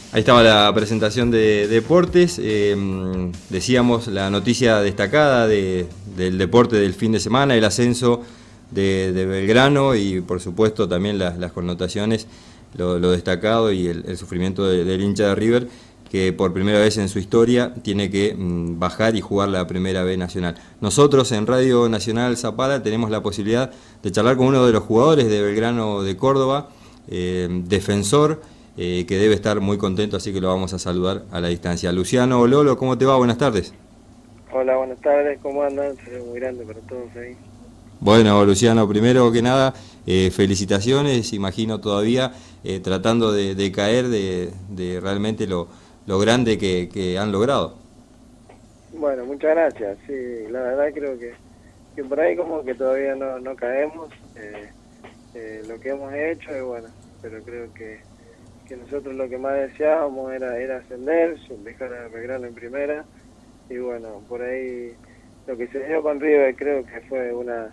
Ahí estaba la presentación de deportes. Decíamos la noticia destacada del deporte del fin de semana, el ascenso de Belgrano y por supuesto también las connotaciones, lo destacado y el sufrimiento del hincha de River, que por primera vez en su historia tiene que bajar y jugar la Primera B Nacional. Nosotros en Radio Nacional Zapala tenemos la posibilidad de charlar con uno de los jugadores de Belgrano de Córdoba, defensor, que debe estar muy contento, así que lo vamos a saludar a la distancia. Luciano Lolo, ¿cómo te va? Buenas tardes. Hola, buenas tardes, ¿cómo andan? Soy muy grande para todos ahí. Bueno, Luciano, primero que nada, felicitaciones, imagino todavía tratando de caer de realmente lo grande que han logrado. Bueno, muchas gracias, sí, la verdad creo que por ahí como que todavía no caemos, lo que hemos hecho y bueno, pero creo que nosotros lo que más deseábamos era ascender, dejar a Belgrano en primera y bueno, por ahí lo que se dio con River creo que fue una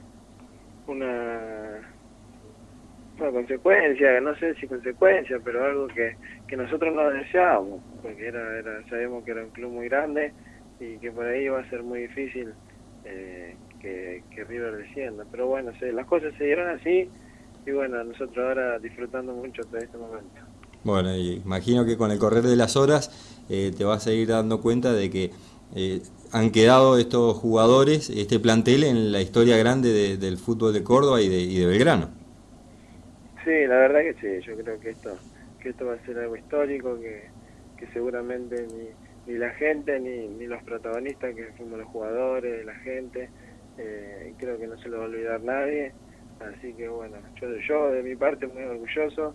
consecuencia, no sé si consecuencia, pero algo que nosotros no deseábamos, porque sabemos que era un club muy grande y que por ahí iba a ser muy difícil que River descienda, pero bueno, las cosas se dieron así y bueno, nosotros ahora disfrutando mucho de este momento. Bueno, y imagino que con el correr de las horas te vas a ir dando cuenta de que han quedado estos jugadores, este plantel en la historia grande del fútbol de Córdoba y de Belgrano. Sí, la verdad que sí, yo creo que esto va a ser algo histórico, que seguramente ni la gente ni los protagonistas que fuimos los jugadores, la gente, creo que no se lo va a olvidar nadie, así que bueno, yo de mi parte muy orgulloso,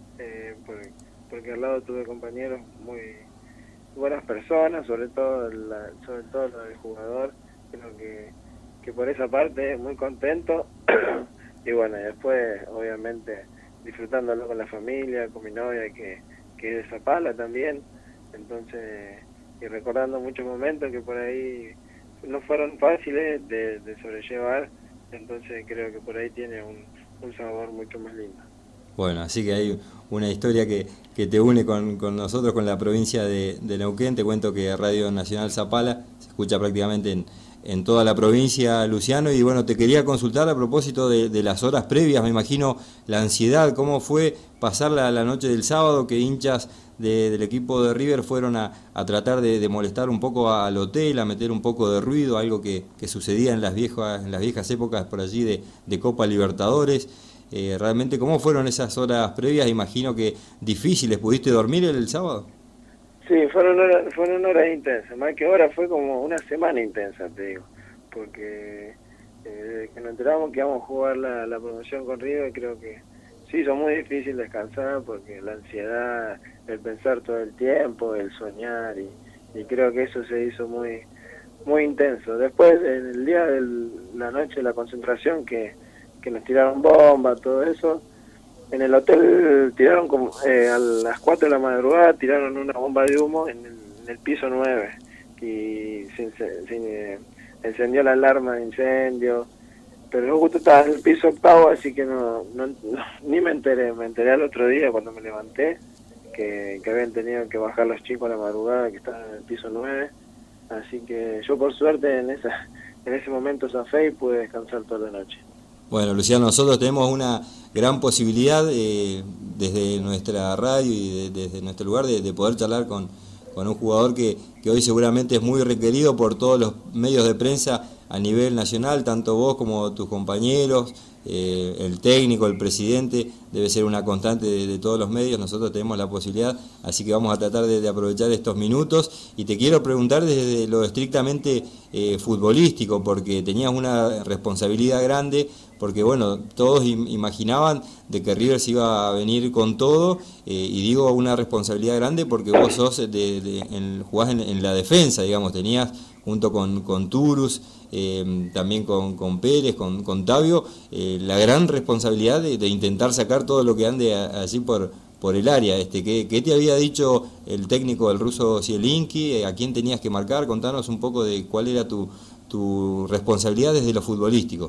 porque al lado tuve compañeros muy buenas personas, sobre todo lo del jugador, creo que por esa parte muy contento y bueno, después obviamente disfrutándolo con la familia, con mi novia que es de Zapala también, entonces, y recordando muchos momentos que por ahí no fueron fáciles de sobrellevar, entonces creo que por ahí tiene un sabor mucho más lindo. Bueno, así que hay una historia que te une con nosotros, con la provincia de Neuquén. Te cuento que Radio Nacional Zapala se escucha prácticamente en toda la provincia, Luciano, y bueno, te quería consultar a propósito de las horas previas, me imagino la ansiedad, cómo fue pasar la noche del sábado, que hinchas del equipo de River fueron a tratar de molestar un poco al hotel, a meter un poco de ruido, algo que sucedía en las viejas épocas por allí de Copa Libertadores. Realmente, ¿cómo fueron esas horas previas? Imagino que difíciles. ¿Pudiste dormir el sábado? Sí, fueron horas intensas, más que horas fue como una semana intensa, te digo, porque desde que nos enteramos que íbamos a jugar la promoción con River, creo que sí, hizo muy difícil descansar, porque la ansiedad, el pensar todo el tiempo, el soñar, y creo que eso se hizo muy muy intenso. Después, en el día de la noche de la concentración, que nos tiraron bombas, todo eso, en el hotel tiraron como a las 4 de la madrugada, tiraron una bomba de humo en el piso 9 y se encendió la alarma de incendio, pero yo justo estaba en el piso 8, así que ni me enteré al otro día cuando me levanté que habían tenido que bajar los chicos a la madrugada, que estaban en el piso 9, así que yo por suerte en ese momento zafé y pude descansar toda la noche. Bueno, Luciano, nosotros tenemos una gran posibilidad desde nuestra radio y desde nuestro lugar de poder charlar con un jugador que hoy seguramente es muy requerido por todos los medios de prensa a nivel nacional, tanto vos como tus compañeros, el técnico, el presidente, debe ser una constante de todos los medios. Nosotros tenemos la posibilidad, así que vamos a tratar de aprovechar estos minutos, y te quiero preguntar desde lo estrictamente futbolístico, porque tenías una responsabilidad grande, porque bueno, todos imaginaban de que River se iba a venir con todo, y digo una responsabilidad grande porque vos sos jugás en la defensa, digamos, tenías junto con Turus, también con Pérez, con Tavio, la gran responsabilidad de intentar sacar todo lo que ande allí por el área. ¿Qué te había dicho el técnico del ruso Zielinski? ¿A quién tenías que marcar? Contanos un poco de cuál era tu responsabilidad desde lo futbolístico.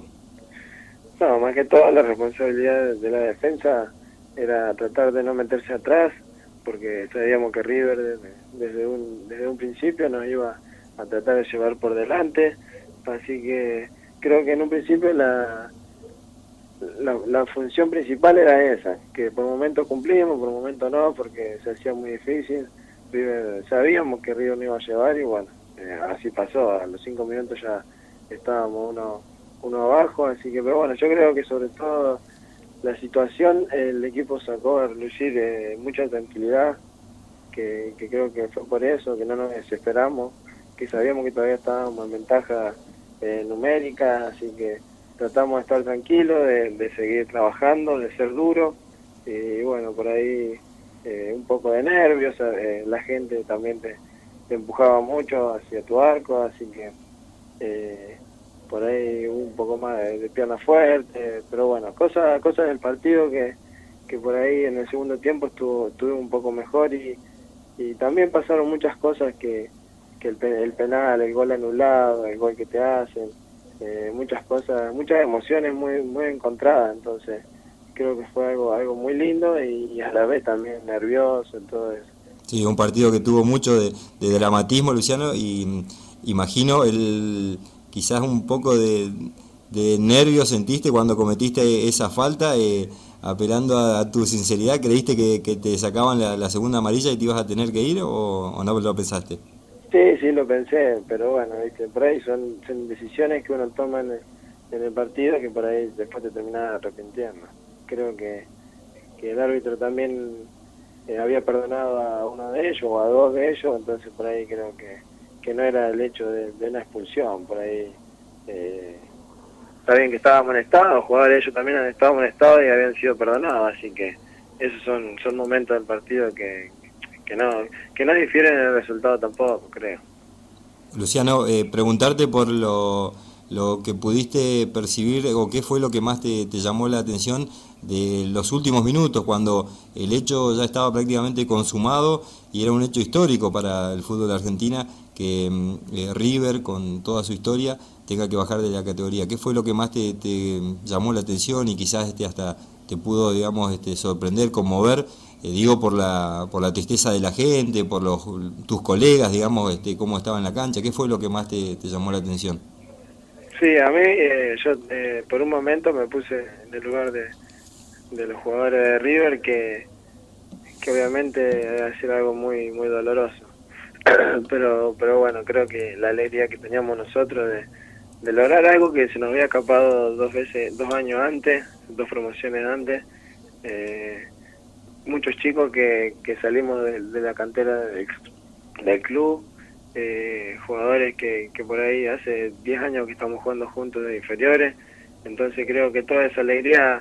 No, más que todo la responsabilidad de la defensa era tratar de no meterse atrás, porque sabíamos que River desde un principio nos iba a tratar de llevar por delante, así que creo que en un principio la función principal era esa, que por momentos cumplimos, por momentos no, porque se hacía muy difícil. Sabíamos que River no iba a llevar y bueno, así pasó. A los 5 minutos ya estábamos uno abajo, así que, pero bueno, yo creo que sobre todo la situación, el equipo sacó a relucir mucha tranquilidad, que creo que fue por eso, que no nos desesperamos, que sabíamos que todavía estábamos en ventaja numérica, así que tratamos de estar tranquilos, de seguir trabajando, de ser duros, y bueno, por ahí un poco de nervios, la gente también te empujaba mucho hacia tu arco, así que por ahí un poco más de pierna fuerte, pero bueno, cosas del partido que por ahí en el segundo tiempo estuve un poco mejor y también pasaron muchas cosas que el penal, el gol anulado, el gol que te hacen, muchas cosas, muchas emociones muy encontradas, entonces creo que fue algo muy lindo y a la vez también nervioso, todo eso. Sí, un partido que tuvo mucho de dramatismo, Luciano, y imagino quizás un poco de nervios sentiste cuando cometiste esa falta, apelando a tu sinceridad. ¿Creíste que te sacaban la segunda amarilla y te ibas a tener que ir o no lo pensaste? Sí, lo pensé, pero bueno, ¿viste? Por ahí son decisiones que uno toma en el partido que por ahí después te terminás arrepintiendo. Creo que el árbitro también había perdonado a uno de ellos o a dos de ellos, entonces por ahí creo que no era el hecho de una expulsión, por ahí está bien que estábamos amonestados, los jugadores ellos también han estado amonestados y habían sido perdonados, así que esos son momentos del partido que no difieren en el resultado tampoco, creo. Luciano, preguntarte por lo que pudiste percibir o qué fue lo que más te llamó la atención de los últimos minutos, cuando el hecho ya estaba prácticamente consumado y era un hecho histórico para el fútbol de Argentina que River, con toda su historia, tenga que bajar de la categoría. ¿Qué fue lo que más te llamó la atención y quizás hasta te pudo, digamos, sorprender, conmover? Digo, por la tristeza de la gente, por tus colegas, digamos, cómo estaba en la cancha. ¿Qué fue lo que más te llamó la atención? Sí, a mí, yo por un momento me puse en el lugar de los jugadores de River, que obviamente debe ser algo muy doloroso. pero bueno, creo que la alegría que teníamos nosotros de lograr algo que se nos había escapado 2 años antes, 2 promociones antes, muchos chicos que salimos de la cantera del club, jugadores que por ahí hace 10 años que estamos jugando juntos de inferiores, entonces creo que toda esa alegría,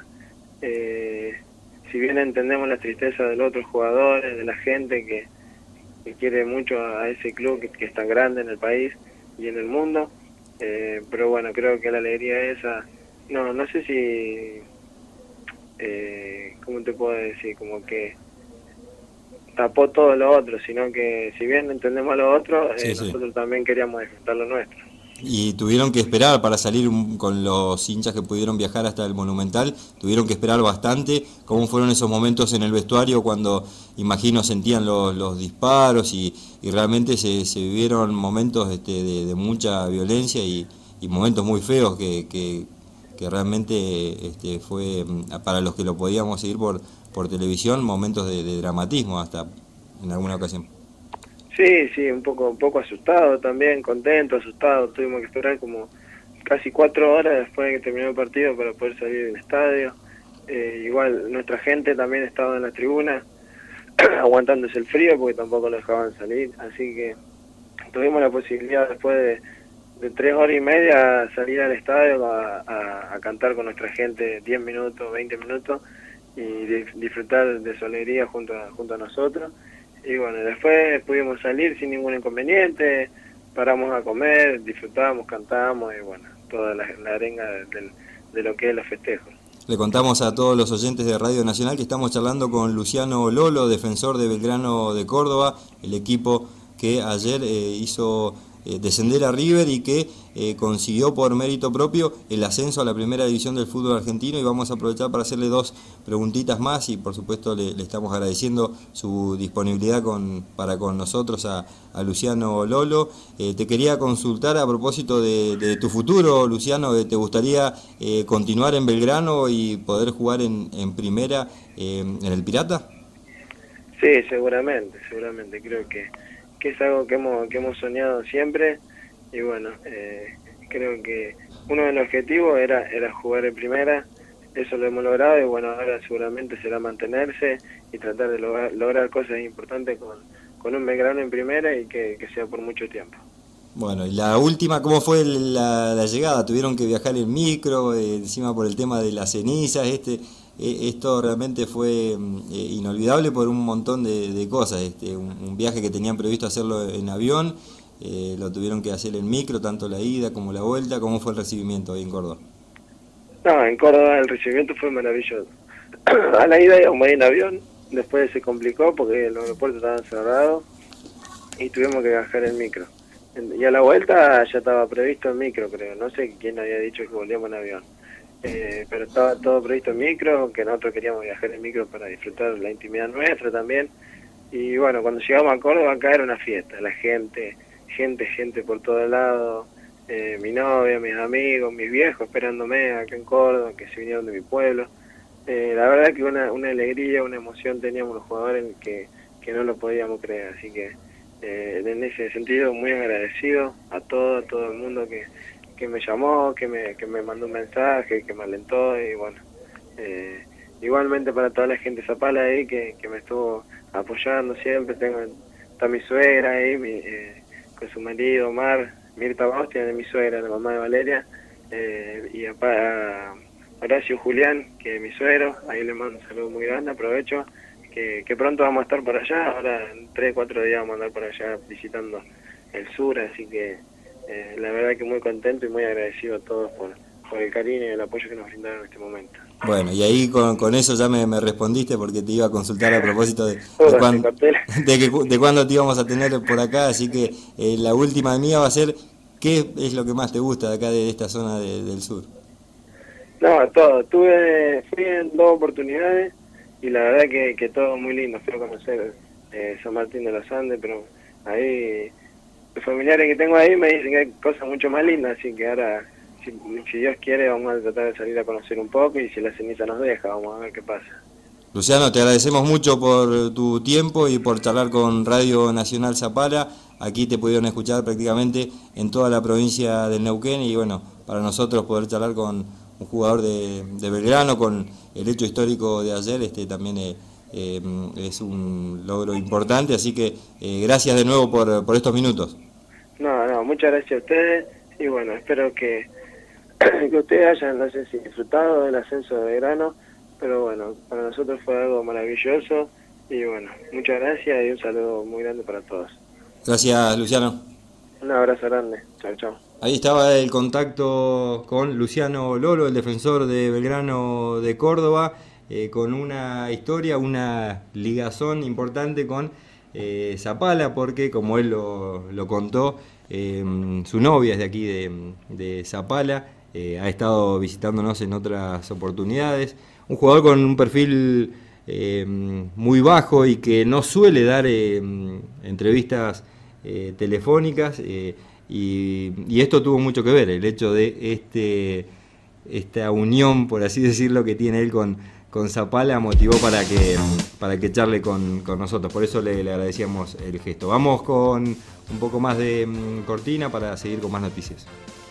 si bien entendemos la tristeza de los otros jugadores, de la gente que quiere mucho a ese club que es tan grande en el país y en el mundo, pero bueno, creo que la alegría esa, no sé si, ¿cómo te puedo decir? Como que tapó todo lo otro, sino que si bien entendemos lo otro, nosotros también queríamos disfrutar lo nuestro. Y tuvieron que esperar para salir con los hinchas que pudieron viajar hasta el Monumental, tuvieron que esperar bastante. ¿Cómo fueron esos momentos en el vestuario cuando, imagino, sentían los disparos y realmente se vivieron momentos de mucha violencia y momentos muy feos que realmente fue, para los que lo podíamos seguir por televisión, momentos de dramatismo hasta en alguna ocasión? Sí, un poco asustado también, contento, asustado. Tuvimos que esperar como casi 4 horas después de que terminó el partido para poder salir del estadio. Igual nuestra gente también estaba en la tribuna aguantándose el frío porque tampoco lo dejaban salir, así que tuvimos la posibilidad después de 3 horas y media salir al estadio a cantar con nuestra gente 10 minutos, 20 minutos y disfrutar de su alegría junto a nosotros. Y bueno, después pudimos salir sin ningún inconveniente, paramos a comer, disfrutamos, cantamos y bueno, toda la arenga de lo que es los festejos. Le contamos a todos los oyentes de Radio Nacional que estamos charlando con Luciano Lolo, defensor de Belgrano de Córdoba, el equipo que ayer hizo descender a River y que consiguió por mérito propio el ascenso a la primera división del fútbol argentino. Y vamos a aprovechar para hacerle 2 preguntitas más y por supuesto le estamos agradeciendo su disponibilidad para con nosotros a Luciano Lolo. Te quería consultar a propósito de tu futuro, Luciano. ¿Te gustaría continuar en Belgrano y poder jugar en primera en el Pirata? Sí, seguramente. Creo que es algo que hemos soñado siempre y bueno, creo que uno de los objetivos era jugar en primera. Eso lo hemos logrado y bueno, ahora seguramente será mantenerse y tratar de lograr cosas importantes con un Belgrano en primera y que sea por mucho tiempo. Bueno, y la última, ¿cómo fue la llegada? ¿Tuvieron que viajar en micro, encima por el tema de las cenizas? Esto realmente fue inolvidable por un montón de cosas. Un viaje que tenían previsto hacerlo en avión, lo tuvieron que hacer en micro, tanto la ida como la vuelta. ¿Cómo fue el recibimiento ahí en Córdoba? No, en Córdoba el recibimiento fue maravilloso. A la ida íbamos en avión, después se complicó porque los aeropuertos estaban cerrados y tuvimos que viajar en micro. Y a la vuelta ya estaba previsto en micro, creo. No sé quién había dicho que volvíamos en avión. Pero estaba todo previsto en micro, que nosotros queríamos viajar en micro para disfrutar la intimidad nuestra también. Y bueno, cuando llegamos a Córdoba acá era una fiesta. La gente por todos lados. Mi novia, mis amigos, mis viejos esperándome acá en Córdoba, que se vinieron de mi pueblo. La verdad que una alegría, una emoción teníamos los jugadores que no lo podíamos creer. Así que en ese sentido muy agradecido a todo el mundo que me llamó, que me mandó un mensaje, que me alentó y bueno, igualmente para toda la gente de Zapala ahí que me estuvo apoyando siempre. Está mi suegra ahí, con su marido Omar, Mirta Baustia, de mi suegra, la mamá de Valeria, y a Horacio Julián, que es mi suegro, ahí le mando un saludo muy grande, aprovecho, que pronto vamos a estar por allá, ahora en 3-4 días vamos a andar por allá visitando el sur, así que la verdad que muy contento y muy agradecido a todos por el cariño y el apoyo que nos brindaron en este momento. Bueno, y ahí con eso ya me respondiste porque te iba a consultar a propósito de cuándo te íbamos a tener por acá, así que la última mía va a ser, ¿qué es lo que más te gusta de acá de esta zona del sur? No, todo. Fui en 2 oportunidades y la verdad que todo muy lindo. Fui a conocer San Martín de los Andes, pero ahí los familiares que tengo ahí me dicen que hay cosas mucho más lindas, así que ahora, si Dios quiere, vamos a tratar de salir a conocer un poco y si la ceniza nos deja, vamos a ver qué pasa. Luciano, te agradecemos mucho por tu tiempo y por charlar con Radio Nacional Zapala. Aquí te pudieron escuchar prácticamente en toda la provincia del Neuquén y bueno, para nosotros poder charlar con un jugador de Belgrano, con el hecho histórico de ayer, también es un logro importante, así que gracias de nuevo por estos minutos. No, muchas gracias a ustedes y bueno, espero que ustedes hayan, no sé si disfrutado del ascenso de Belgrano, pero bueno, para nosotros fue algo maravilloso y bueno, muchas gracias y un saludo muy grande para todos. Gracias, Luciano. Un abrazo grande. Chao. Ahí estaba el contacto con Luciano Lolo, el defensor de Belgrano de Córdoba, con una historia, una ligazón importante con Zapala, porque como él lo contó, su novia es de aquí de Zapala, ha estado visitándonos en otras oportunidades. Un jugador con un perfil muy bajo y que no suele dar entrevistas telefónicas, y esto tuvo mucho que ver, el hecho de esta unión, por así decirlo, que tiene él con Zapala motivó para que charle con nosotros. Por eso le agradecíamos el gesto. Vamos con un poco más de cortina para seguir con más noticias.